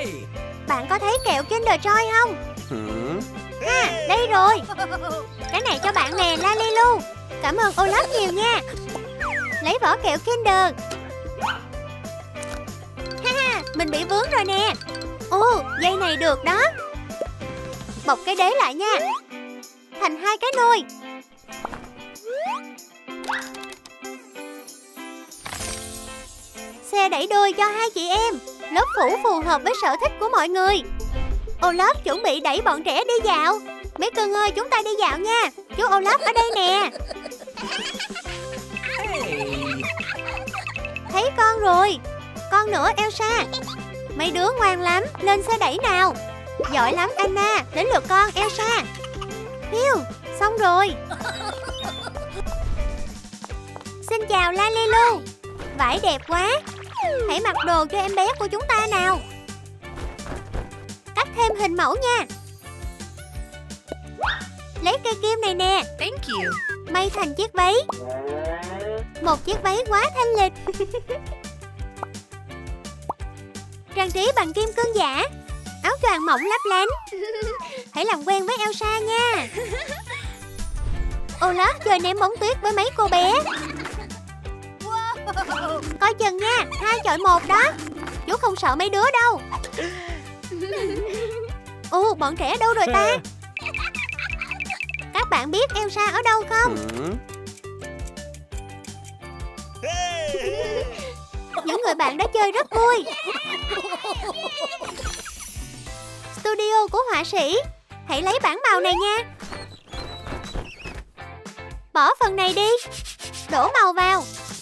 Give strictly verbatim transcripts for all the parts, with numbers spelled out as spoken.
Bạn có thấy kẹo Kinder Joy không? Ha, đây rồi. Cái này cho bạn nè, Lalilu. Cảm ơn Olaf nhiều nha. Lấy vỏ kẹo Kinder. Ha ha, mình bị vướng rồi nè. Ồ, dây này được đó. Bọc cái đế lại nha. Thành hai cái nôi. Xe đẩy đôi cho hai chị em. Lớp phủ phù hợp với sở thích của mọi người. Olaf chuẩn bị đẩy bọn trẻ đi dạo. Mấy cưng ơi, chúng ta đi dạo nha. Chú Olaf ở đây nè. Thấy con rồi. Con nữa Elsa. Mấy đứa ngoan lắm, lên xe đẩy nào. Giỏi lắm Anna, đến lượt con Elsa. Hiu, xong rồi. Xin chào Lalilu. Vải đẹp quá. Hãy mặc đồ cho em bé của chúng ta nào. Cắt thêm hình mẫu nha. Lấy cây kim này nè. Thank you. May thành chiếc váy. Một chiếc váy quá thanh lịch. Trang trí bằng kim cương giả. Áo choàng mỏng lấp lánh. Hãy làm quen với Elsa nha. Olaf chơi ném bóng tuyết với mấy cô bé. Coi chừng nha, hai chọi một đó. Chú không sợ mấy đứa đâu. Ồ, bọn trẻ đâu rồi ta? Các bạn biết Elsa ở đâu không? Những người bạn đã chơi rất vui. Studio của họa sĩ. Hãy lấy bảng màu này nha. Bỏ phần này đi. Đổ màu vào.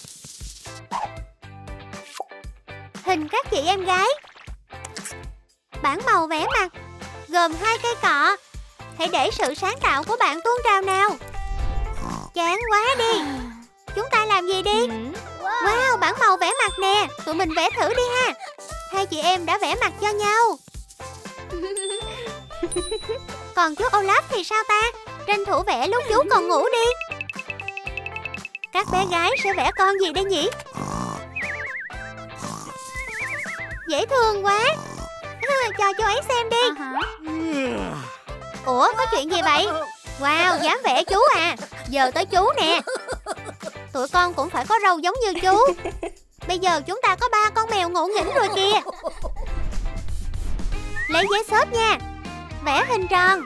Hình các chị em gái. Bảng màu vẽ mặt. Gồm hai cây cọ. Hãy để sự sáng tạo của bạn tuôn trào nào. Chán quá đi. Chúng ta làm gì đi? Wow, bảng màu vẽ mặt nè. Tụi mình vẽ thử đi ha. Hai chị em đã vẽ mặt cho nhau. Còn chú Olaf thì sao ta? Tranh thủ vẽ lúc chú còn ngủ đi. Các bé gái sẽ vẽ con gì đây nhỉ? Dễ thương quá. Cho chú ấy xem đi. Ủa, có chuyện gì vậy? Wow, dám vẽ chú à. Giờ tới chú nè. Tụi con cũng phải có râu giống như chú. Bây giờ chúng ta có ba con mèo ngộ nghĩnh rồi kìa. Lấy giấy xốp nha. Vẽ hình tròn.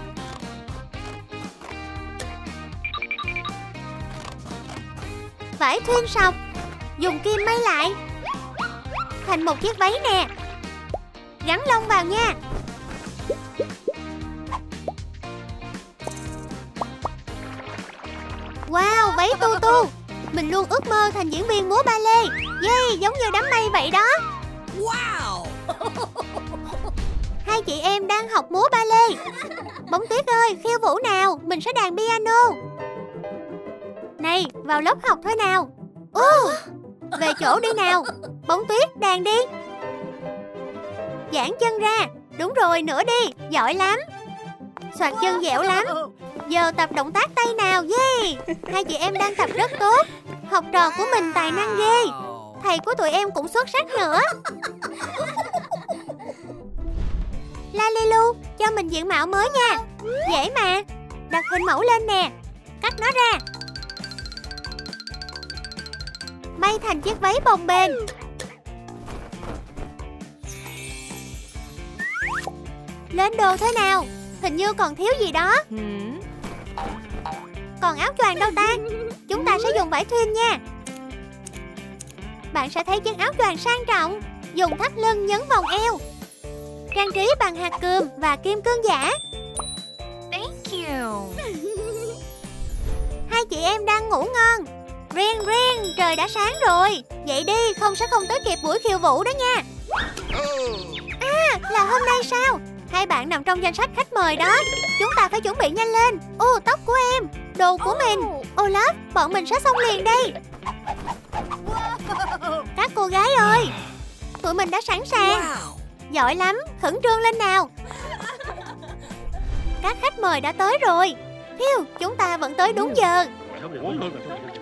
Vải thun sọc. Dùng kim may lại thành một chiếc váy nè. Gắn lông vào nha. Wow, váy tu tu. Mình luôn ước mơ thành diễn viên múa ba lê. Yeah, giống như đám mây vậy đó. Wow. Hai chị em đang học múa ba lê. Bóng tuyết ơi, khiêu vũ nào. Mình sẽ đàn piano. Này, vào lớp học thôi nào. uh, Về chỗ đi nào. Bóng tuyết, đàn đi. Giãn chân ra. Đúng rồi, nữa đi. Giỏi lắm. Xoạc chân dẻo lắm. Giờ tập động tác tay nào. Yeah. Hai chị em đang tập rất tốt. Học trò của mình tài năng ghê. Thầy của tụi em cũng xuất sắc nữa. Lalilu, cho mình diện mạo mới nha. Dễ mà. Đặt hình mẫu lên nè. Cắt nó ra. May thành chiếc váy bồng bềnh. Lên đồ thế nào. Hình như còn thiếu gì đó. Còn áo choàng đâu ta? Chúng ta sẽ dùng vải thun nha. Bạn sẽ thấy chiếc áo choàng sang trọng. Dùng thắt lưng nhấn vòng eo. Trang trí bằng hạt cườm và kim cương giả. Thank you. Hai chị em đang ngủ ngon. Riêng riêng, trời đã sáng rồi. Dậy đi, không sẽ không tới kịp buổi khiêu vũ đó nha. À, là hôm nay sao? Hai bạn nằm trong danh sách khách mời đó. Chúng ta phải chuẩn bị nhanh lên. Ô, tóc của em. Đồ của mình. Olaf, bọn mình sẽ xong liền đây. Các cô gái ơi, tụi mình đã sẵn sàng. Giỏi lắm, khẩn trương lên nào. Các khách mời đã tới rồi. Hiu, chúng ta vẫn tới đúng giờ.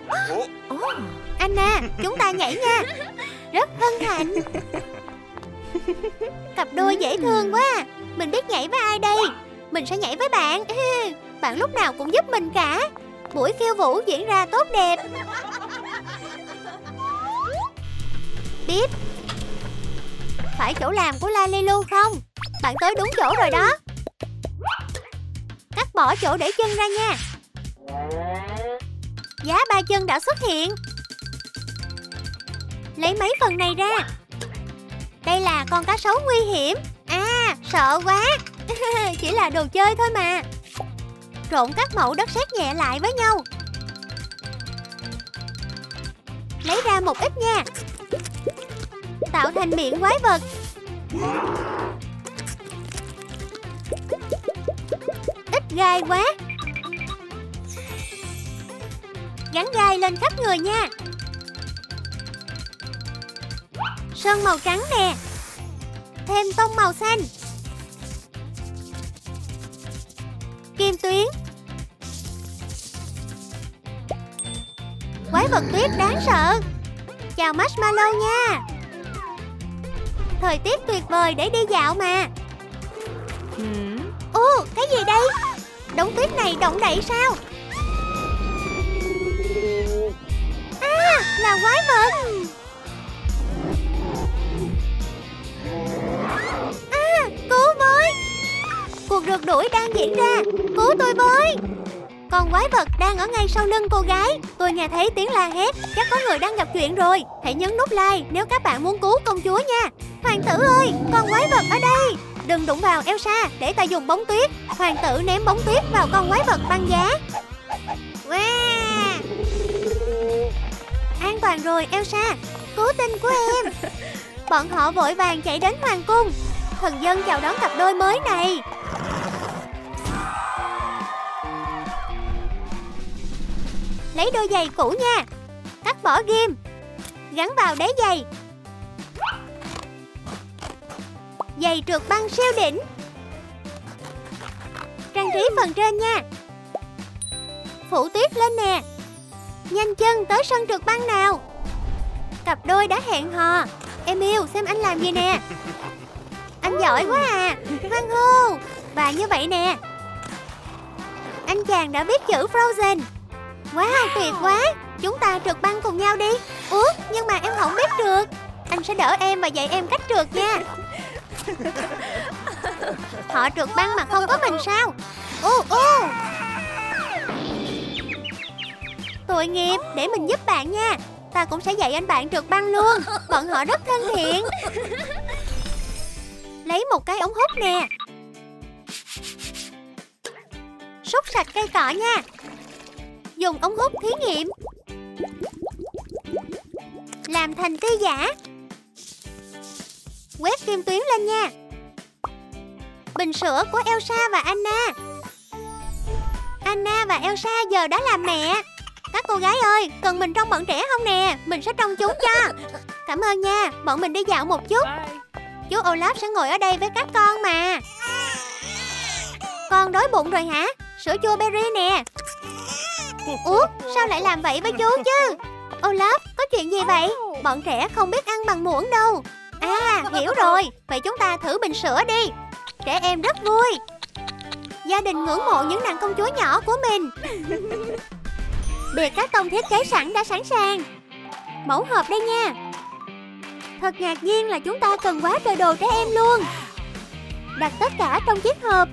Anna, chúng ta nhảy nha. Rất hân hạnh. Cặp đôi dễ thương quá à. Mình biết nhảy với ai đây? Mình sẽ nhảy với bạn. Bạn lúc nào cũng giúp mình cả. Buổi khiêu vũ diễn ra tốt đẹp. Tiếp. Phải chỗ làm của Lalilu không? Bạn tới đúng chỗ rồi đó. Cắt bỏ chỗ để chân ra nha. Giá ba chân đã xuất hiện. Lấy mấy phần này ra. Đây là con cá sấu nguy hiểm. À, sợ quá. Chỉ là đồ chơi thôi mà. Trộn các mẩu đất sét nhẹ lại với nhau. Lấy ra một ít nha. Tạo thành miệng quái vật. Ít gai quá. Gắn gai lên khắp người nha. Sơn màu trắng nè. Thêm tông màu xanh. Kim tuyến. Quái vật tuyết đáng sợ. Chào Marshmallow nha. Thời tiết tuyệt vời để đi dạo mà. Ồ, cái gì đây? Đống tuyết này động đậy sao? À, là quái vật. À, cứu với. Cuộc rượt đuổi đang diễn ra. Cứu tôi với. Con quái vật đang ở ngay sau lưng cô gái. Tôi nghe thấy tiếng la hét. Chắc có người đang gặp chuyện rồi. Hãy nhấn nút like nếu các bạn muốn cứu công chúa nha. Hoàng tử ơi, con quái vật ở đây. Đừng đụng vào Elsa, để ta dùng bóng tuyết. Hoàng tử ném bóng tuyết vào con quái vật băng giá. Wow. An toàn rồi Elsa. Cứu tinh của em. Bọn họ vội vàng chạy đến hoàng cung. Thần dân chào đón cặp đôi mới này. Lấy đôi giày cũ nha. Cắt bỏ ghim. Gắn vào đế giày. Giày trượt băng siêu đỉnh. Trang trí phần trên nha. Phủ tuyết lên nè. Nhanh chân tới sân trượt băng nào. Cặp đôi đã hẹn hò. Em yêu, xem anh làm gì nè. Anh giỏi quá à. Hoan hô. Và như vậy nè. Anh chàng đã viết chữ Frozen. Wow, tuyệt quá. Chúng ta trượt băng cùng nhau đi. Ủa, nhưng mà em không biết trượt. Anh sẽ đỡ em và dạy em cách trượt nha. Họ trượt băng mà không có mình sao? Ô ô. Tội nghiệp, để mình giúp bạn nha. Ta cũng sẽ dạy anh bạn trượt băng luôn. Bọn họ rất thân thiện. Lấy một cái ống hút nè. Xúc sạch cây cọ nha. Dùng ống hút thí nghiệm. Làm thành tia giả. Quét kim tuyến lên nha. Bình sữa của Elsa và Anna. Anna và Elsa giờ đã làm mẹ. Các cô gái ơi, cần mình trông bọn trẻ không nè? Mình sẽ trông chúng cho. Cảm ơn nha, bọn mình đi dạo một chút. Chú Olaf sẽ ngồi ở đây với các con mà. Con đói bụng rồi hả? Sữa chua berry nè. Ủa, sao lại làm vậy với chú chứ? Olaf, có chuyện gì vậy? Bọn trẻ không biết ăn bằng muỗng đâu. À, hiểu rồi. Vậy chúng ta thử bình sữa đi. Trẻ em rất vui. Gia đình ngưỡng mộ những nàng công chúa nhỏ của mình. Bìa cát tông thiết kế sẵn đã sẵn sàng. Mẫu hộp đây nha. Thật ngạc nhiên là chúng ta cần quá trời đồ trẻ em luôn. Đặt tất cả trong chiếc hộp.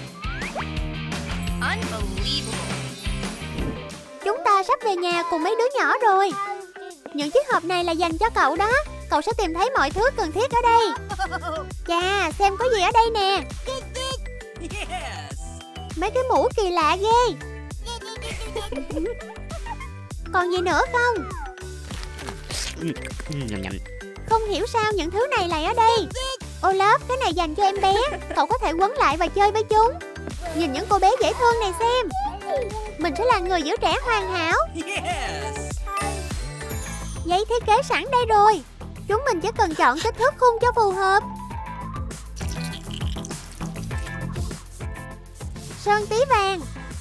Chúng ta sắp về nhà cùng mấy đứa nhỏ rồi. Những chiếc hộp này là dành cho cậu đó. Cậu sẽ tìm thấy mọi thứ cần thiết ở đây. Chà, xem có gì ở đây nè. Mấy cái mũ kỳ lạ ghê. Còn gì nữa không? Không hiểu sao những thứ này lại ở đây. Olaf, cái này dành cho em bé. Cậu có thể quấn lại và chơi với chúng. Nhìn những cô bé dễ thương này xem. Mình sẽ là người giữ trẻ hoàn hảo. Giấy thiết kế sẵn đây rồi. Chúng mình chỉ cần chọn kích thước khung cho phù hợp. Sơn tí vàng.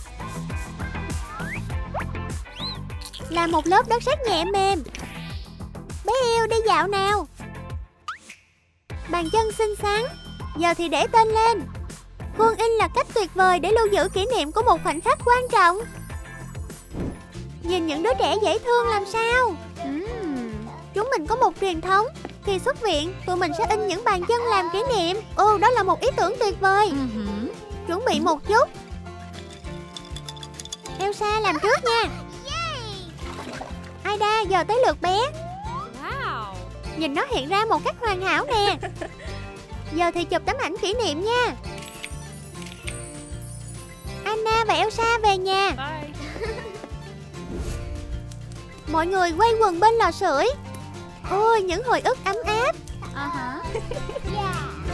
Là một lớp đất sét nhẹ mềm. Bé yêu đi dạo nào. Bàn bàn chân xinh xắn. Giờ thì để tên lên. Khuôn in là cách tuyệt vời để lưu giữ kỷ niệm của một khoảnh khắc quan trọng. Nhìn những đứa trẻ dễ thương làm sao. uhm. Chúng mình có một truyền thống. Khi xuất viện, tụi mình sẽ in những bàn chân làm kỷ niệm. Ồ, đó là một ý tưởng tuyệt vời. uh-huh. Chuẩn bị một chút. Elsa làm trước nha. Aida, giờ tới lượt bé. Wow. Nhìn nó hiện ra một cách hoàn hảo nè. Giờ thì chụp tấm ảnh kỷ niệm nha. Anna và Elsa về nhà. Bye. Mọi người quay quần bên lò sưởi. Ôi, những hồi ức ấm áp. Uh-huh. Yeah.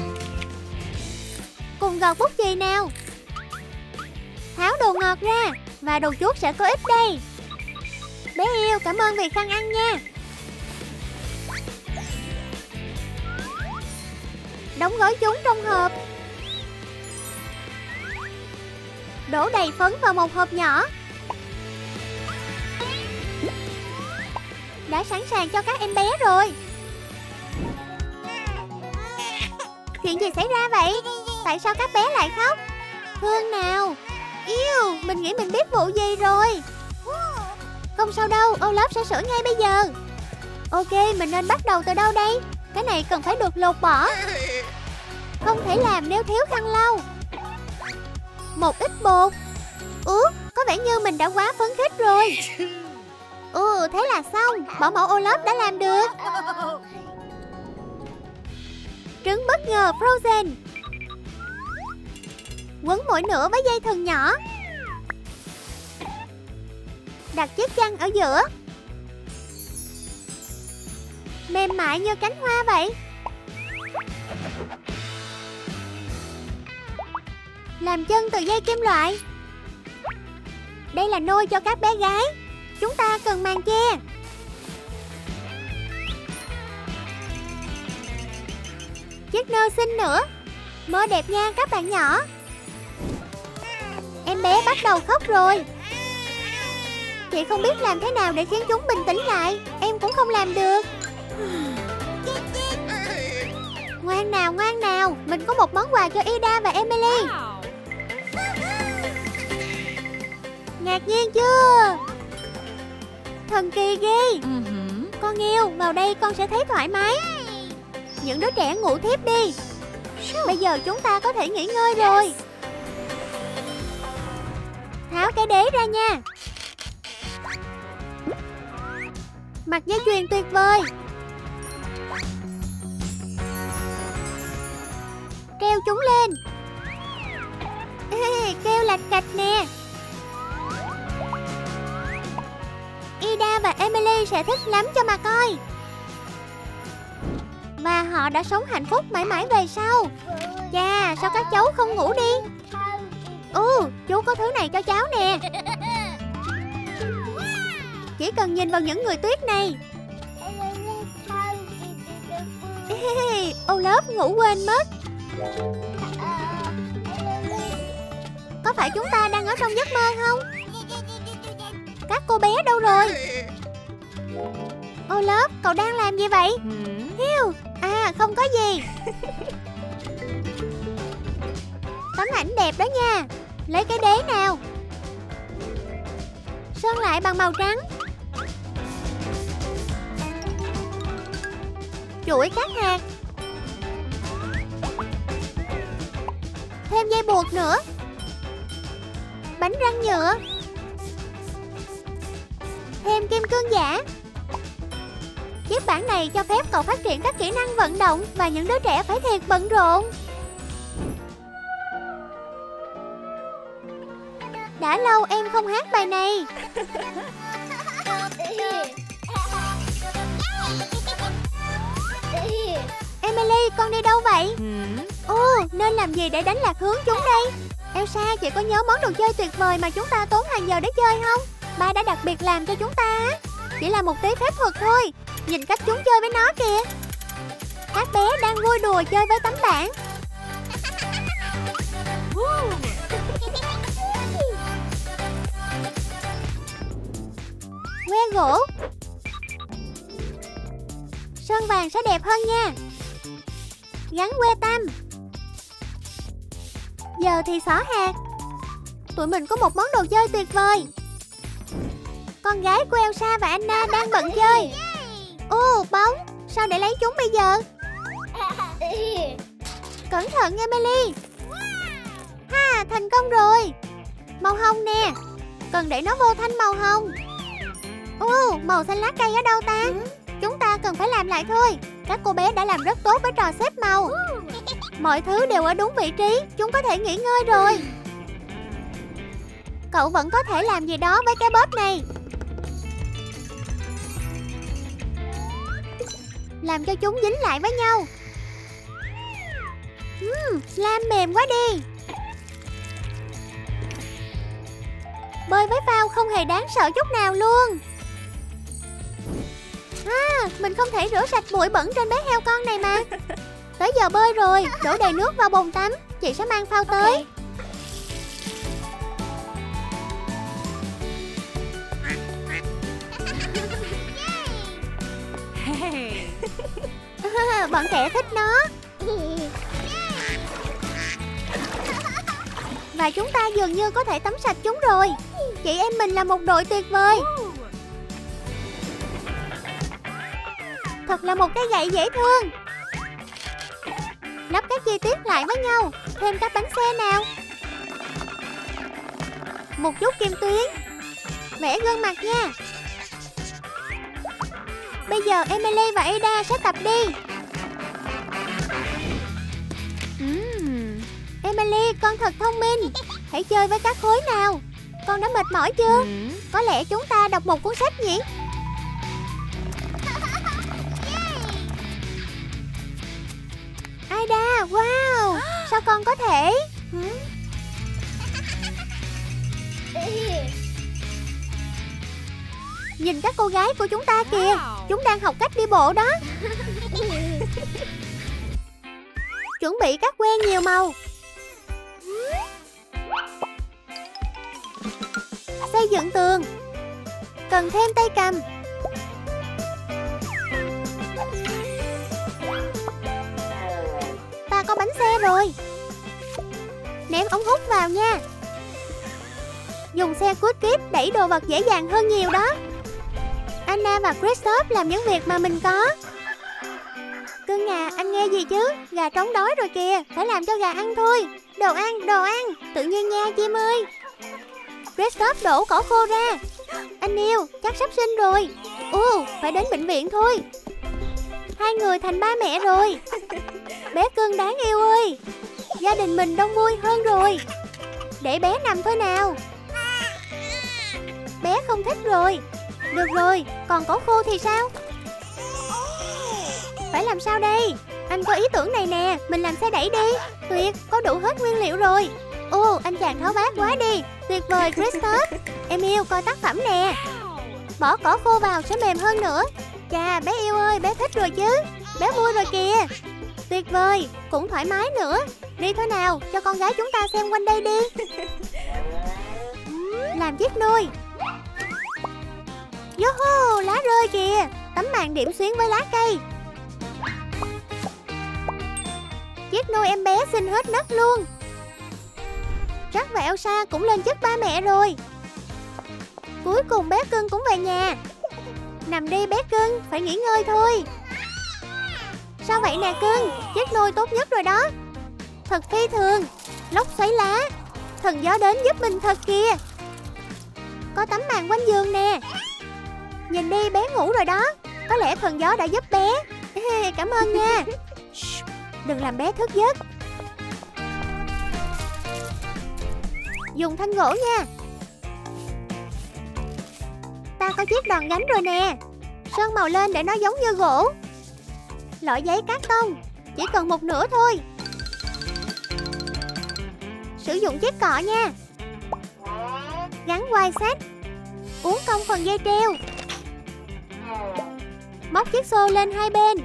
Cùng gọt bút chì nào. Tháo đồ ngọt ra. Và đồ chuốt sẽ có ích đây. Bé yêu, cảm ơn vì khăn ăn nha. Đóng gói chúng trong hộp. Đổ đầy phấn vào một hộp nhỏ. Đã sẵn sàng cho các em bé rồi. Chuyện gì xảy ra vậy? Tại sao các bé lại khóc? Thương nào. Yêu, mình nghĩ mình biết vụ gì rồi. Không sao đâu, Olaf sẽ sửa ngay bây giờ. Ok, mình nên bắt đầu từ đâu đây? Cái này cần phải được lột bỏ. Không thể làm nếu thiếu khăn lau. Một ít bột. Ủa, có vẻ như mình đã quá phấn khích rồi. Ừ, thế là xong. Bảo mẫu Olaf đã làm được. Trứng bất ngờ Frozen. Quấn mỗi nửa với dây thừng nhỏ. Đặt chiếc chăn ở giữa. Mềm mại như cánh hoa vậy. Làm chân từ dây kim loại. Đây là nôi cho các bé gái. Chúng ta cần màn che. Chiếc nơ xinh nữa. Mơ đẹp nha các bạn nhỏ. Em bé bắt đầu khóc rồi. Chị không biết làm thế nào để khiến chúng bình tĩnh lại. Em cũng không làm được. Ngoan nào, ngoan nào. Mình có một món quà cho Ida và Emily. Wow. Ngạc nhiên chưa? Thần kỳ ghê. Uh-huh. Con yêu, vào đây con sẽ thấy thoải mái. Những đứa trẻ ngủ thiếp đi. Bây giờ chúng ta có thể nghỉ ngơi rồi. Tháo cái đế ra nha. Mặt dây chuyền tuyệt vời. Treo chúng lên. Ê, kêu lạch cạch nè. Ida và Emily sẽ thích lắm cho mà coi. Và họ đã sống hạnh phúc mãi mãi về sau. Chà, sao các cháu không ngủ đi? Ừ, chú có thứ này cho cháu nè. Chỉ cần nhìn vào những người tuyết này. Ê, Olaf ngủ quên mất. Có phải chúng ta đang ở trong giấc mơ không? Các cô bé đâu rồi? Olaf, cậu đang làm gì vậy? Hiu, à không có gì. Tấm ảnh đẹp đó nha. Lấy cái đế nào. Sơn lại bằng màu trắng. Chuỗi các hạt. Thêm dây buộc nữa. Bánh răng nhựa. Thêm kim cương giả. Chiếc bảng này cho phép cậu phát triển các kỹ năng vận động. Và những đứa trẻ phải thiệt bận rộn. Đã lâu em không hát bài này. Emily, con đi đâu vậy? Ồ, nên làm gì để đánh lạc hướng chúng đây? Elsa, chị có nhớ món đồ chơi tuyệt vời mà chúng ta tốn hàng giờ để chơi không? Ba đã đặc biệt làm cho chúng ta. Chỉ là một tí phép thuật thôi. Nhìn cách chúng chơi với nó kìa. Các bé đang vui đùa chơi với tấm bảng. Que gỗ. Sơn vàng sẽ đẹp hơn nha. gắn que tăm. Giờ thì xỏ hạt. Tụi mình có một món đồ chơi tuyệt vời. Con gái của Elsa và Anna đang bận chơi. Ồ, bóng. Sao để lấy chúng bây giờ? Cẩn thận Emily. Ha, thành công rồi. Màu hồng nè. Cần để nó vô thanh màu hồng. Ồ, màu xanh lá cây ở đâu ta? Chúng ta cần phải làm lại thôi. Các cô bé đã làm rất tốt với trò xếp màu. Mọi thứ đều ở đúng vị trí. Chúng có thể nghỉ ngơi rồi. Cậu vẫn có thể làm gì đó với cái bóp này. Làm cho chúng dính lại với nhau. uhm, Slime mềm quá đi. Bơi với phao không hề đáng sợ chút nào luôn. À, mình không thể rửa sạch bụi bẩn trên bé heo con này mà. Tới giờ bơi rồi, đổ đầy nước vào bồn tắm. Chị sẽ mang phao tới. À, bọn trẻ thích nó. Và chúng ta dường như có thể tắm sạch chúng rồi. Chị em mình là một đội tuyệt vời. Thật là một cái gậy dễ thương. Lắp các chi tiết lại với nhau. Thêm các bánh xe nào. Một chút kim tuyến. Vẽ gương mặt nha. Bây giờ Emily và Ada sẽ tập đi. uhm. Emily, con thật thông minh. Hãy chơi với các khối nào. Con đã mệt mỏi chưa? uhm. Có lẽ chúng ta đọc một cuốn sách nhỉ? Ada, wow. Sao con có thể? Nhìn các cô gái của chúng ta kìa. Chúng đang học cách đi bộ đó. Chuẩn bị các que nhiều màu. Xây dựng tường. Cần thêm tay cầm. Ta có bánh xe rồi. Ném ống hút vào nha. Dùng xe cút kíp đẩy đồ vật dễ dàng hơn nhiều đó. Anna và Christophe làm những việc mà mình có. Cưng à, anh nghe gì chứ? Gà trống đói rồi kìa. Phải làm cho gà ăn thôi. Đồ ăn, đồ ăn. Tự nhiên nha chim ơi. Christophe đổ cỏ khô ra. Anh yêu, chắc sắp sinh rồi. Ồ, phải đến bệnh viện thôi. Hai người thành ba mẹ rồi. Bé cưng đáng yêu ơi. Gia đình mình đông vui hơn rồi. Để bé nằm thôi nào. Bé không thích rồi. Được rồi, còn cỏ khô thì sao? Phải làm sao đây? Anh có ý tưởng này nè. Mình làm xe đẩy đi. Tuyệt, có đủ hết nguyên liệu rồi. Ồ, anh chàng tháo vát quá đi. Tuyệt vời Christophe. Em yêu, coi tác phẩm nè. Bỏ cỏ khô vào sẽ mềm hơn nữa. Chà, bé yêu ơi, bé thích rồi chứ. Bé vui rồi kìa. Tuyệt vời, cũng thoải mái nữa. Đi thôi nào, cho con gái chúng ta xem quanh đây đi. Làm chiếc nôi. Yo-hoo, lá rơi kìa. Tấm màn điểm xuyến với lá cây. Chiếc nôi em bé xinh hết nấc luôn. Jack và Elsa cũng lên chức ba mẹ rồi. Cuối cùng bé cưng cũng về nhà. Nằm đi bé cưng, phải nghỉ ngơi thôi. Sao vậy nè cưng? Chiếc nôi tốt nhất rồi đó. Thật phi thường. Lốc xoáy lá. Thần gió đến giúp mình thật kìa. Có tấm màn quanh giường nè. Nhìn đi, bé ngủ rồi đó. Có lẽ thần gió đã giúp bé. Cảm ơn nha. Đừng làm bé thức giấc. Dùng thanh gỗ nha. Ta có chiếc đòn gánh rồi nè. Sơn màu lên để nó giống như gỗ. Lõi giấy cát tông. Chỉ cần một nửa thôi. Sử dụng chiếc cọ nha. Gắn quai sách. Uốn cong phần dây treo. Móc chiếc xô lên hai bên.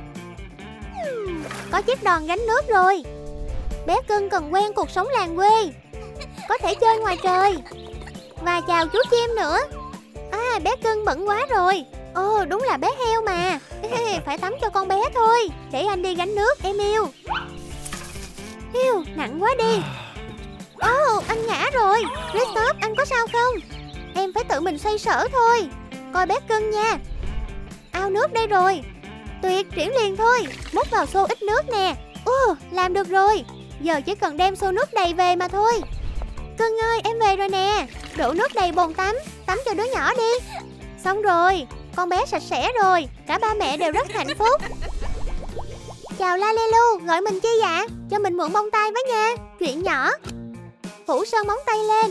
Có chiếc đòn gánh nước rồi. Bé cưng cần quen cuộc sống làng quê. Có thể chơi ngoài trời. Và chào chú chim nữa. À, bé cưng bận quá rồi. Ồ, đúng là bé heo mà. Phải tắm cho con bé thôi. Để anh đi gánh nước em yêu. Hiu, nặng quá đi. Ồ, anh ngã rồi. Christophe, anh có sao không? Em phải tự mình xoay sở thôi. Coi bé cưng nha. Ao nước đây rồi. Tuyệt, chuyển liền thôi. Múc vào xô ít nước nè. Ồ, làm được rồi. Giờ chỉ cần đem xô nước đầy về mà thôi. Cưng ơi, em về rồi nè. Đổ nước đầy bồn tắm. Tắm cho đứa nhỏ đi. Xong rồi, con bé sạch sẽ rồi. Cả ba mẹ đều rất hạnh phúc. Chào Lalelu, gọi mình chi dạ? Cho mình mượn bông tai với nha. Chuyện nhỏ. Phủ sơn móng tay lên.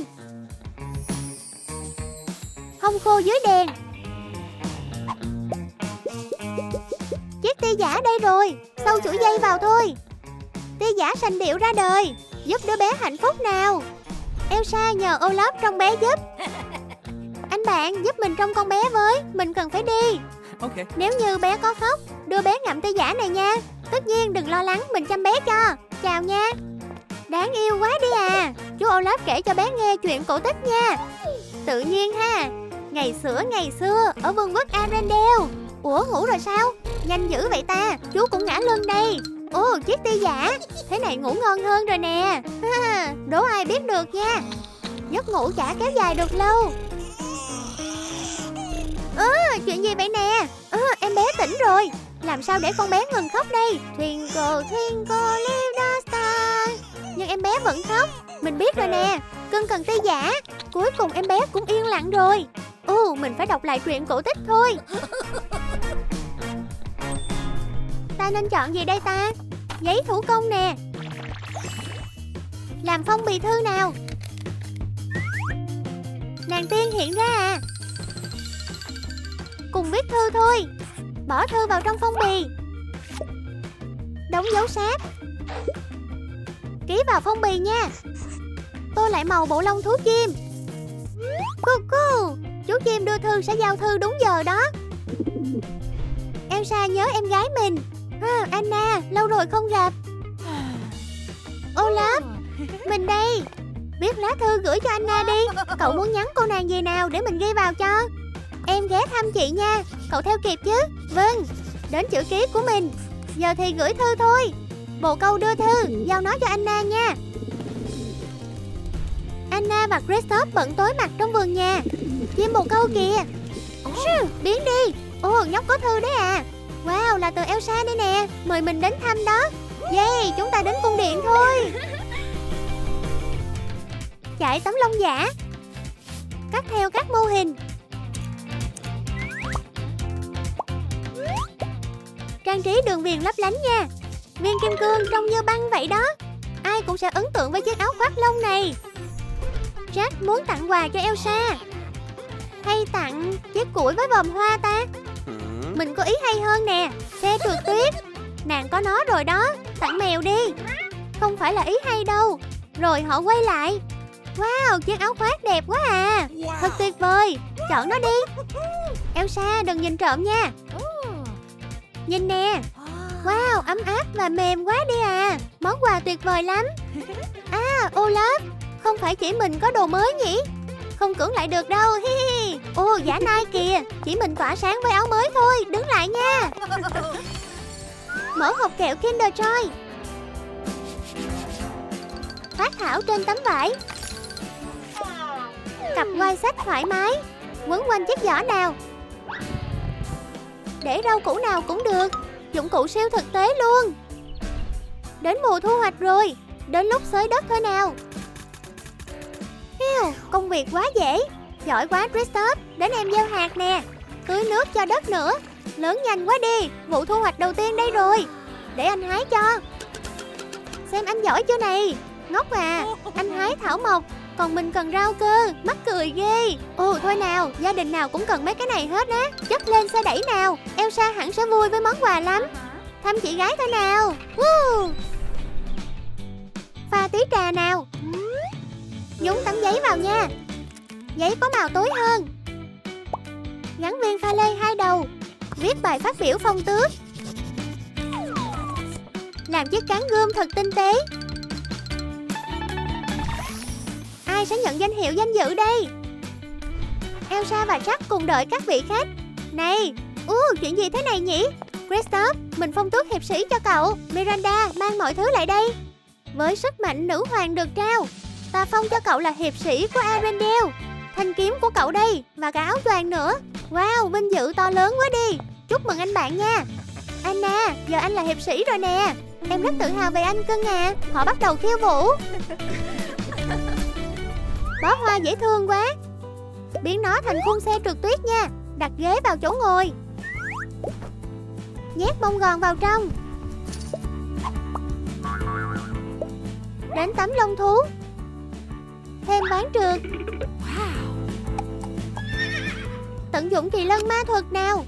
Hông khô dưới đèn. Chiếc ti giả đây rồi. Sâu chuỗi dây vào thôi. Ti giả sành điệu ra đời. Giúp đứa bé hạnh phúc nào. Elsa nhờ Olaf trông bé giúp. Anh bạn giúp mình trông con bé với. Mình cần phải đi. Okay. Nếu như bé có khóc, đưa bé ngậm ti giả này nha. Tất nhiên đừng lo lắng, mình chăm bé cho. Chào nha. Đáng yêu quá đi à. Chú Olaf kể cho bé nghe chuyện cổ tích nha. Tự nhiên ha. Ngày xưa ngày xưa ở vương quốc Arendelle. Ủa, ngủ rồi sao? Nhanh dữ vậy ta. Chú cũng ngã lưng đây. Ồ, chiếc ti giả. Thế này ngủ ngon hơn rồi nè. Đố ai biết được nha. Giấc ngủ chả kéo dài được lâu. Ơ, à, chuyện gì vậy nè? À, em bé tỉnh rồi. Làm sao để con bé ngừng khóc đây? Twinkle twinkle little star. Nhưng em bé vẫn khóc. Mình biết rồi nè. Cưng cần ti giả. Cuối cùng em bé cũng yên lặng rồi. Ồ, mình phải đọc lại truyện cổ tích thôi. Ta nên chọn gì đây ta? Giấy thủ công nè. Làm phong bì thư nào. Nàng tiên hiện ra à. Cùng viết thư thôi. Bỏ thư vào trong phong bì. Đóng dấu sáp. Ký vào phong bì nha. Tô lại màu bộ lông thú chim. Cu cu. Chú chim đưa thư sẽ giao thư đúng giờ đó. Elsa nhớ em gái mình. À, Anna, lâu rồi không gặp. Olaf, mình đây. Viết lá thư gửi cho Anna đi. Cậu muốn nhắn cô nàng gì nào để mình ghi vào cho. Em ghé thăm chị nha. Cậu theo kịp chứ? Vâng. Đến chữ ký của mình. Giờ thì gửi thư thôi. Bồ câu đưa thư, giao nó cho Anna nha. Anna và Christophe bận tối mặt trong vườn nhà. Chim bồ câu kìa. Oh. Biến đi. Ồ, nhóc có thư đấy à. Wow, là từ Elsa đây nè. Mời mình đến thăm đó. Yeah, chúng ta đến cung điện thôi. Chạy tấm lông giả. Cắt theo các mô hình. Trang trí đường viền lấp lánh nha. Viên kim cương trông như băng vậy đó. Ai cũng sẽ ấn tượng với chiếc áo khoác lông này. Jack muốn tặng quà cho Elsa. Hay tặng chiếc củi với vòm hoa ta? Mình có ý hay hơn nè. Xe trượt tuyết. Nàng có nó rồi đó. Tặng mèo đi. Không phải là ý hay đâu. Rồi họ quay lại. Wow, chiếc áo khoác đẹp quá à. Thật tuyệt vời. Chọn nó đi. Elsa đừng nhìn trộm nha. Nhìn nè. Wow, ấm áp và mềm quá đi à. Món quà tuyệt vời lắm. À, Olaf, không phải chỉ mình có đồ mới nhỉ? Không cưỡng lại được đâu. Hi hi. Ồ, giả nai kìa. Chỉ mình tỏa sáng với áo mới thôi. Đứng lại nha. Mở hộp kẹo Kinder Joy. Phát thảo trên tấm vải. Cặp quai sách thoải mái. Quấn quanh chiếc giỏ nào. Để rau củ nào cũng được. Dụng cụ siêu thực tế luôn. Đến mùa thu hoạch rồi. Đến lúc xới đất thôi nào. Hiu, công việc quá dễ. Giỏi quá Christophe. Đến em gieo hạt nè. Tưới nước cho đất nữa. Lớn nhanh quá đi. Vụ thu hoạch đầu tiên đây rồi. Để anh hái cho. Xem anh giỏi chưa này. Ngốc à. Anh hái thảo mộc. Còn mình cần rau cơ. Mắc cười ghê. Ồ thôi nào. Gia đình nào cũng cần mấy cái này hết á. Chất lên xe đẩy nào. Elsa hẳn sẽ vui với món quà lắm. Thăm chị gái thôi nào. Woo. Pha tí trà nào. Nhúng tấm giấy vào nha. Giấy có màu tối hơn. Gắn viên pha lê hai đầu. Viết bài phát biểu phong tước. Làm chiếc cán gươm thật tinh tế. Ai sẽ nhận danh hiệu danh dự đây? Elsa và Jack cùng đợi các vị khách. Này, ú, chuyện gì thế này nhỉ? Kristoff, mình phong tước hiệp sĩ cho cậu. Miranda, mang mọi thứ lại đây. Với sức mạnh nữ hoàng được trao, ta phong cho cậu là hiệp sĩ của Arendelle. Thanh kiếm của cậu đây, và cả áo choàng nữa. Wow, vinh dự to lớn quá đi. Chúc mừng anh bạn nha. Anna, giờ anh là hiệp sĩ rồi nè. Em rất tự hào về anh cưng à. Họ bắt đầu khiêu vũ. Bó hoa dễ thương quá. Biến nó thành khung xe trượt tuyết nha. Đặt ghế vào chỗ ngồi. Nhét bông gòn vào trong. Đến tấm lông thú. Thêm ván trượt. Tận dụng kỳ lân ma thuật nào.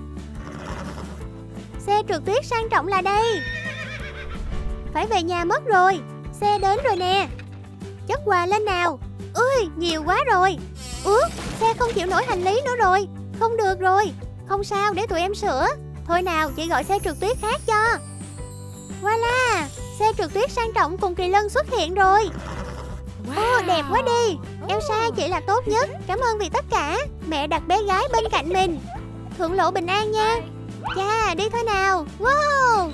Xe trượt tuyết sang trọng là đây. Phải về nhà mất rồi. Xe đến rồi nè. Chất quà lên nào. Ui, nhiều quá rồi. Ủa, xe không chịu nổi hành lý nữa rồi. Không được rồi. Không sao, để tụi em sửa. Thôi nào, chị gọi xe trượt tuyết khác cho. Voila, xe trượt tuyết sang trọng cùng kỳ lân xuất hiện rồi. Wow. Ô, đẹp quá đi. Elsa, chị là tốt nhất. Cảm ơn vì tất cả. Mẹ đặt bé gái bên cạnh mình. Thượng lộ bình an nha. Cha, đi thôi nào. Wow.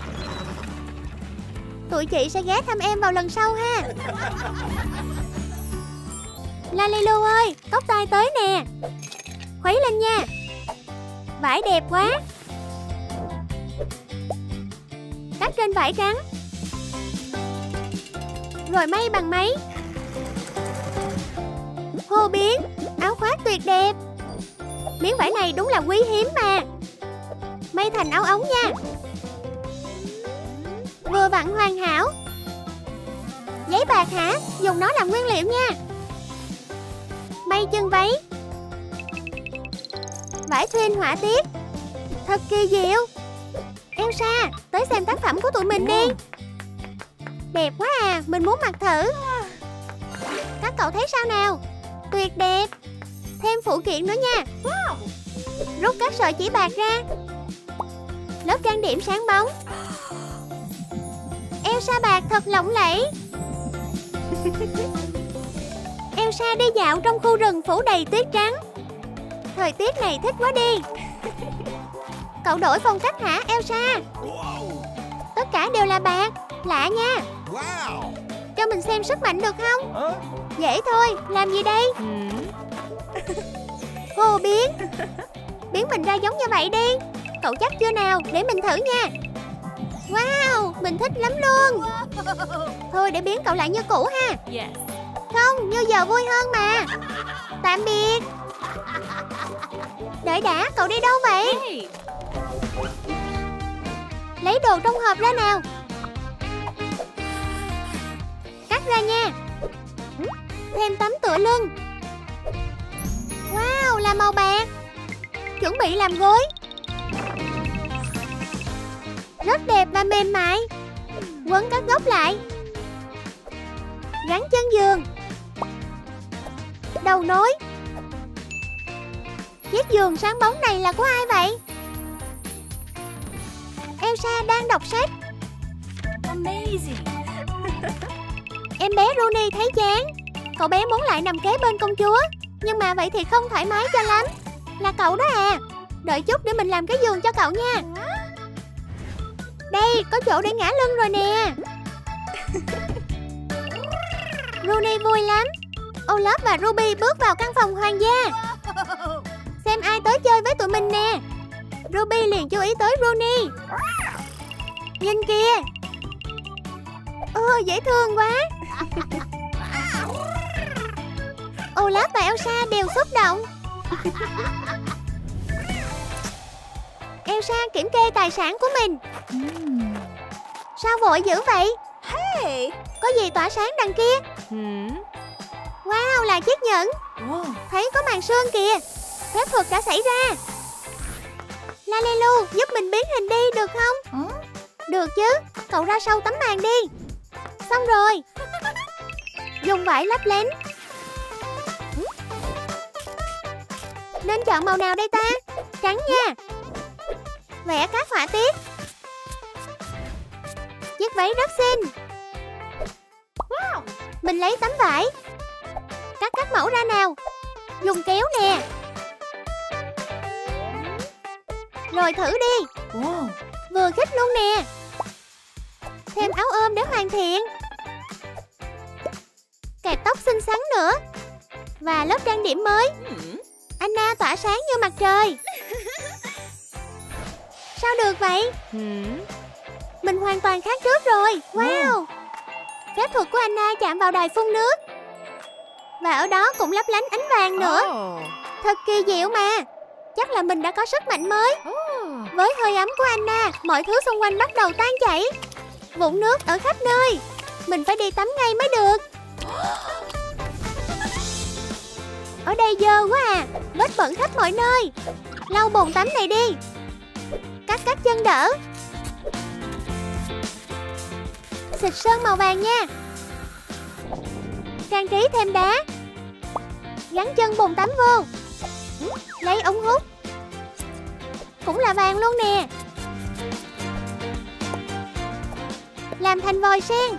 Tụi chị sẽ ghé thăm em vào lần sau ha. Lalilu ơi, tóc tai tới nè. Khuấy lên nha. Vải đẹp quá. Cắt trên vải trắng. Rồi may bằng máy. Hô biến. Áo khoác tuyệt đẹp. Miếng vải này đúng là quý hiếm mà. May thành áo ống nha. Vừa vặn hoàn hảo. Giấy bạc hả? Dùng nó làm nguyên liệu nha. May chân váy. Vải thuyên họa tiết. Thật kỳ diệu. Elsa, tới xem tác phẩm của tụi mình đi. Đẹp quá à, mình muốn mặc thử. Các cậu thấy sao nào? Tuyệt đẹp. Thêm phụ kiện nữa nha. Rút các sợi chỉ bạc ra. Lớp trang điểm sáng bóng. Elsa bạc thật lộng lẫy. Elsa đi dạo trong khu rừng phủ đầy tuyết trắng. Thời tiết này thích quá đi. Cậu đổi phong cách hả Elsa? Tất cả đều là bạc. Lạ nha. Cho mình xem sức mạnh được không? Dễ thôi, làm gì đây? Hô biến. Biến mình ra giống như vậy đi. Cậu chắc chưa nào? Để mình thử nha. Wow, mình thích lắm luôn. Thôi để biến cậu lại như cũ ha. Không, như giờ vui hơn mà. Tạm biệt. Đợi đã, cậu đi đâu vậy? Lấy đồ trong hộp ra nào. Cắt ra nha. Thêm tấm tựa lưng. Wow, là màu bạc. Chuẩn bị làm gối. Rất đẹp và mềm mại. Quấn các góc lại. Gắn chân giường. Đầu nối. Chiếc giường sáng bóng này là của ai vậy? Elsa đang đọc sách. Amazing. Em bé Rooney thấy chán. Cậu bé muốn lại nằm kế bên công chúa. Nhưng mà vậy thì không thoải mái cho lắm. Là cậu đó à. Đợi chút để mình làm cái giường cho cậu nha. Đây, có chỗ để ngả lưng rồi nè. Rooney vui lắm. Olaf và Ruby bước vào căn phòng hoàng gia. Xem ai tới chơi với tụi mình nè. Ruby liền chú ý tới Rooney. Nhìn kìa. Ồ, dễ thương quá. Olaf và Elsa đều xúc động. Elsa kiểm kê tài sản của mình. Sao vội dữ vậy? Hey, có gì tỏa sáng đằng kia? Wow, là chiếc nhẫn. Thấy có màn sương kìa. Phép thuật đã xảy ra. Lalilu, giúp mình biến hình đi được không? Được chứ, cậu ra sau tấm màn đi. Xong rồi. Dùng vải lấp lánh. Nên chọn màu nào đây ta? Trắng nha. Vẽ các họa tiết. Chiếc váy rất xinh. Mình lấy tấm vải. Cắt các mẫu ra nào. Dùng kéo nè. Rồi thử đi. Wow. Vừa khít luôn nè. Thêm áo ôm để hoàn thiện. Kẹp tóc xinh xắn nữa. Và lớp trang điểm mới. Anna tỏa sáng như mặt trời. Sao được vậy? Mình hoàn toàn khác trước rồi. Wow. Phép thuật của Anna chạm vào đài phun nước. Và ở đó cũng lấp lánh ánh vàng nữa. Thật kỳ diệu mà. Chắc là mình đã có sức mạnh mới. Với hơi ấm của Anna, mọi thứ xung quanh bắt đầu tan chảy. Vũng nước ở khắp nơi. Mình phải đi tắm ngay mới được. Ở đây dơ quá à. Vết bẩn khắp mọi nơi. Lau bồn tắm này đi. Cắt các chân đỡ. Xịt sơn màu vàng nha. Trang trí thêm đá. Gắn chân bồn tắm vô. Lấy ống hút. Cũng là vàng luôn nè. Làm thành vòi sen.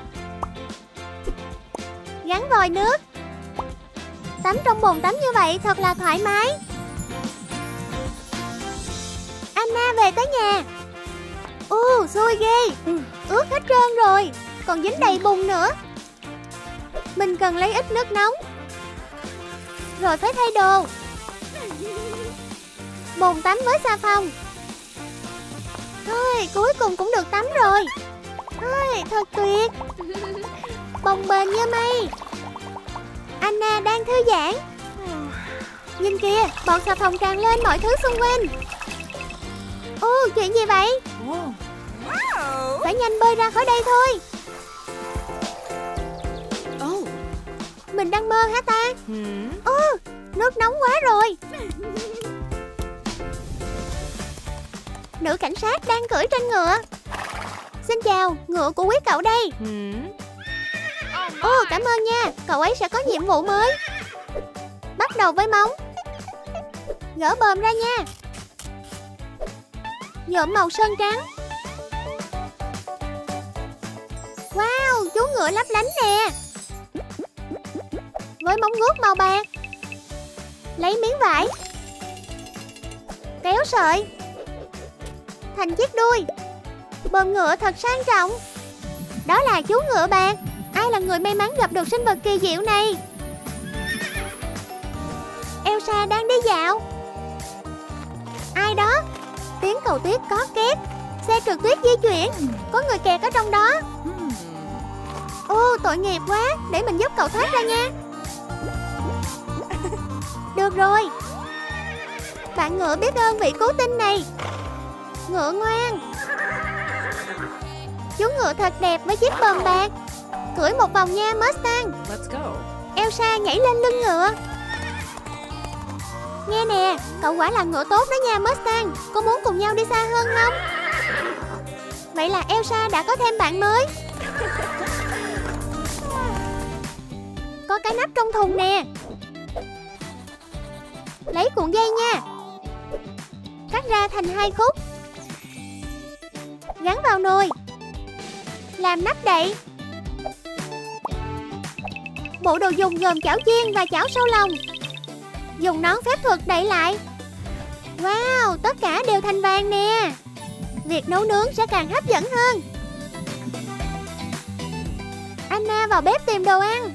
Gắn vòi nước. Tắm trong bồn tắm như vậy thật là thoải mái. Anna về tới nhà. Ồ, xui ghê. Ướt hết trơn rồi. Còn dính đầy bùn nữa. Mình cần lấy ít nước nóng. Rồi phải thay đồ. Bồn tắm với xà phòng. Thôi, cuối cùng cũng được tắm rồi. Thôi, thật tuyệt. Bồng bềnh như mây. Anna đang thư giãn. Nhìn kìa, bọt xà phòng tràn lên mọi thứ xung quanh. Ồ, chuyện gì vậy? Phải nhanh bơi ra khỏi đây thôi. Mình đang mơ hả ta? Ồ, nước nóng quá rồi. Nữ cảnh sát đang cưỡi trên ngựa. Xin chào, ngựa của quý cậu đây. Ồ, cảm ơn nha. Cậu ấy sẽ có nhiệm vụ mới. Bắt đầu với móng. Gỡ bờm ra nha. Nhuộm màu sơn trắng. Wow, chú ngựa lấp lánh nè. Với móng vuốt màu bạc. Lấy miếng vải. Kéo sợi. Thành chiếc đuôi. Bờm ngựa thật sang trọng. Đó là chú ngựa bạc. Ai là người may mắn gặp được sinh vật kỳ diệu này? Elsa đang đi dạo. Ai đó? Tiếng cầu tuyết có két. Xe trượt tuyết di chuyển. Có người kẹt ở trong đó. Ô, tội nghiệp quá. Để mình giúp cậu thoát ra nha. Được rồi. Bạn ngựa biết ơn vị cứu tinh này. Ngựa ngoan. Chú ngựa thật đẹp với chiếc bờm bạc. Cưỡi một vòng nha Mustang. Let's go. Elsa nhảy lên lưng ngựa. Nghe nè, cậu quả là ngựa tốt đó nha Mustang. Có muốn cùng nhau đi xa hơn không? Vậy là Elsa đã có thêm bạn mới. Có cái nắp trong thùng nè. Lấy cuộn dây nha. Cắt ra thành hai khúc. Gắn vào nồi. Làm nắp đậy. Bộ đồ dùng gồm chảo chiên và chảo sâu lòng. Dùng nón phép thuật đậy lại. Wow, tất cả đều thành vàng nè. Việc nấu nướng sẽ càng hấp dẫn hơn. Anna vào bếp tìm đồ ăn.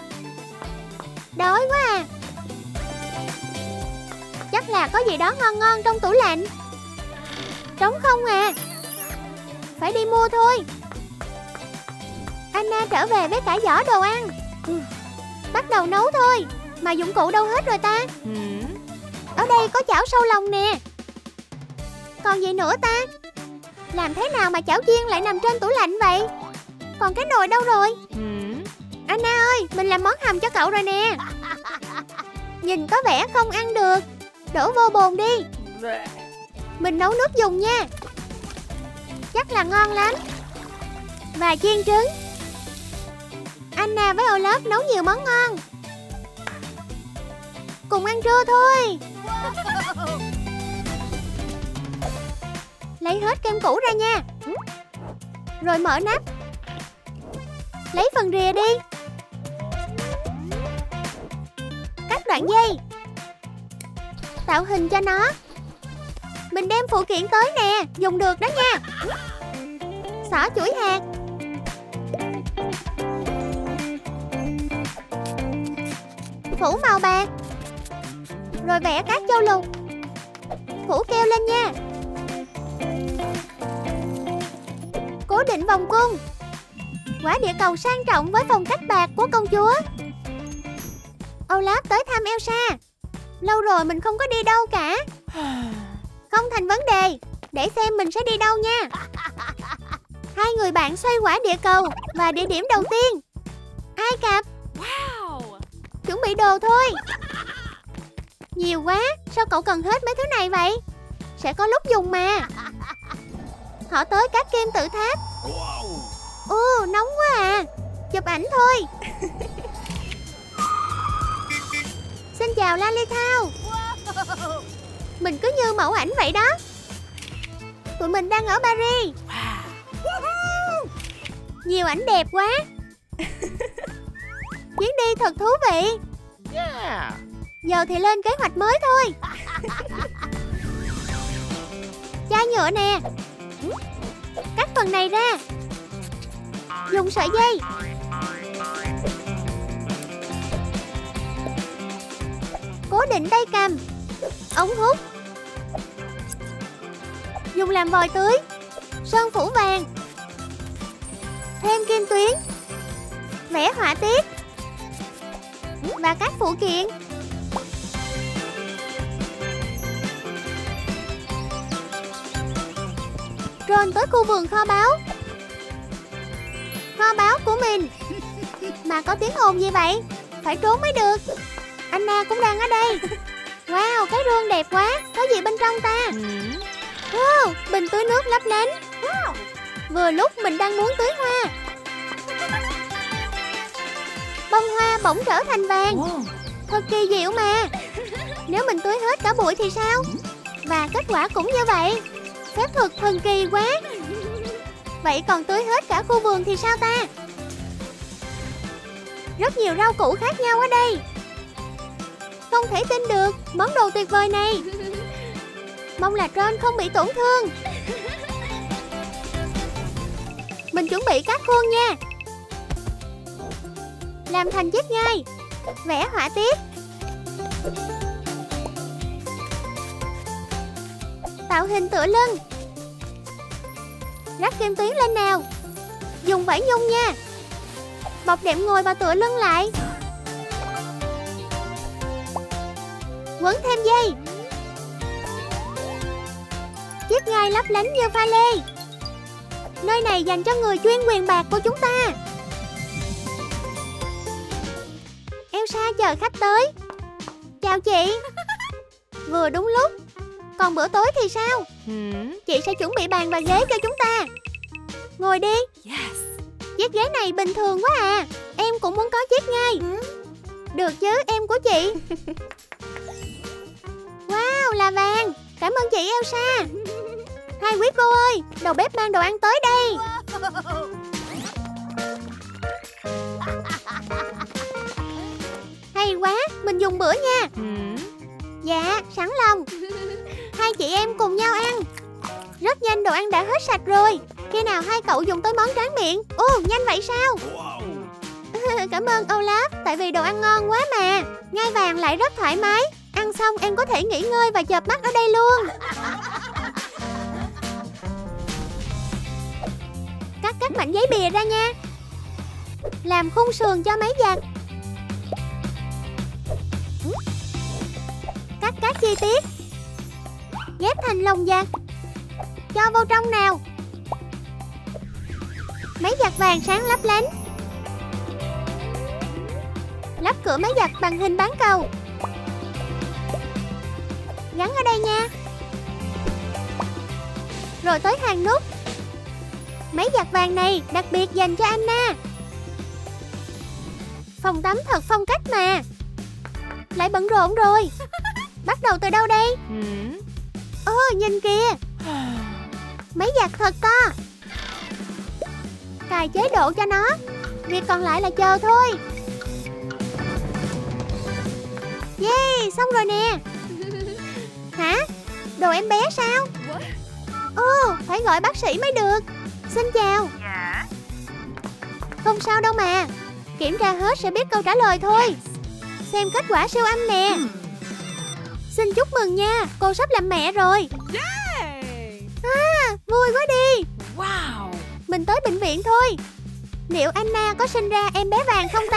Đói quá à. Chắc là có gì đó ngon ngon trong tủ lạnh. Trống không à. Phải đi mua thôi. Anna trở về với cả giỏ đồ ăn. Bắt đầu nấu thôi. Mà dụng cụ đâu hết rồi ta? Ở đây có chảo sâu lòng nè. Còn gì nữa ta? Làm thế nào mà chảo chiên lại nằm trên tủ lạnh vậy? Còn cái nồi đâu rồi? Anna ơi, mình làm món hầm cho cậu rồi nè. Nhìn có vẻ không ăn được. Đổ vô bồn đi. Mình nấu nước dùng nha. Chắc là ngon lắm. Và chiên trứng. Anna với Olaf nấu nhiều món ngon. Cùng ăn trưa thôi. Lấy hết kem cũ ra nha. Rồi mở nắp. Lấy phần rìa đi. Cắt đoạn dây. Tạo hình cho nó. Mình đem phụ kiện tới nè, dùng được đó nha. Xỏ chuỗi hạt. Phủ màu bạc. Rồi vẽ các châu lục. Phủ keo lên nha. Cố định vòng cung. Quả địa cầu sang trọng với phong cách bạc của công chúa. Olaf tới thăm Elsa. Lâu rồi mình không có đi đâu cả. Không thành vấn đề. Để xem mình sẽ đi đâu nha. Hai người bạn xoay quả địa cầu. Và địa điểm đầu tiên, Ai Cập. Wow. Chuẩn bị đồ thôi. Nhiều quá, sao cậu cần hết mấy thứ này vậy? Sẽ có lúc dùng mà. Họ tới các kim tự tháp. Ồ, nóng quá à. Chụp ảnh thôi. Xin chào Lalithao. Mình cứ như mẫu ảnh vậy đó. Tụi mình đang ở Paris. Nhiều ảnh đẹp quá. Chuyến đi thật thú vị. Yeah. Giờ thì lên kế hoạch mới thôi. Chai nhựa nè. Cắt phần này ra. Dùng sợi dây. Cố định tay cầm. Ống hút. Dùng làm vòi tưới. Sơn phủ vàng. Thêm kim tuyến. Vẽ họa tiết. Và các phụ kiện. Drone tới khu vườn kho báu. Kho báu của mình. Mà có tiếng ồn gì vậy? Phải trốn mới được. Anna cũng đang ở đây. Wow, cái rương đẹp quá. Có gì bên trong ta? Wow, bình tưới nước lấp lánh. Vừa lúc mình đang muốn tưới hoa. Bông hoa bỗng trở thành vàng. Thật kỳ diệu mà. Nếu mình tưới hết cả bụi thì sao? Và kết quả cũng như vậy. Phép thuật thần kỳ quá. Vậy còn tưới hết cả khu vườn thì sao ta? Rất nhiều rau củ khác nhau ở đây. Không thể tin được món đồ tuyệt vời này. Mong là drone không bị tổn thương. Mình chuẩn bị các khuôn nha. Làm thành chiếc gai. Vẽ họa tiết. Tạo hình tựa lưng. Rắc kim tuyến lên nào. Dùng vải nhung nha. Bọc đệm ngồi vào tựa lưng lại. Quấn thêm dây. Chiếc gai lấp lánh như pha lê. Nơi này dành cho người chuyên quyền bạc của chúng ta. Elsa chờ khách tới. Chào chị. Vừa đúng lúc. Còn bữa tối thì sao? Chị sẽ chuẩn bị bàn và ghế cho chúng ta. Ngồi đi. Yes. Chiếc ghế này bình thường quá à. Em cũng muốn có chiếc ngay. Được chứ, em của chị. Wow, là vàng. Cảm ơn chị Elsa. Hai quý cô ơi, đầu bếp mang đồ ăn tới đây. Hay quá, mình dùng bữa nha. Dạ, sẵn lòng. Hai chị em cùng nhau ăn. Rất nhanh đồ ăn đã hết sạch rồi. Khi nào hai cậu dùng tới món tráng miệng? Ồ, nhanh vậy sao? Cảm ơn Olaf, tại vì đồ ăn ngon quá mà. Ngai vàng lại rất thoải mái. Ăn xong em có thể nghỉ ngơi và chợp mắt ở đây luôn. Cắt các mảnh giấy bìa ra nha. Làm khung sườn cho máy giặt. Cắt các chi tiết. Ghép thành lồng giặt. Cho vô trong nào. Máy giặt vàng sáng lấp lánh. Lắp cửa máy giặt bằng hình bán cầu. Gắn ở đây nha. Rồi tới hàng nút. Máy giặt vàng này đặc biệt dành cho Anna. Phòng tắm thật phong cách mà. Lại bận rộn rồi. Bắt đầu từ đâu đây? Ồ, nhìn kìa. Máy giặt thật to. Cài chế độ cho nó. Việc còn lại là chờ thôi. Yeah, xong rồi nè. Hả? Đồ em bé sao? Ồ, phải gọi bác sĩ mới được. Xin chào. Không sao đâu mà. Kiểm tra hết sẽ biết câu trả lời thôi. Xem kết quả siêu âm nè. Xin chúc mừng nha, cô sắp làm mẹ rồi. À, vui quá đi. Wow. Mình tới bệnh viện thôi. Liệu Anna có sinh ra em bé vàng không ta?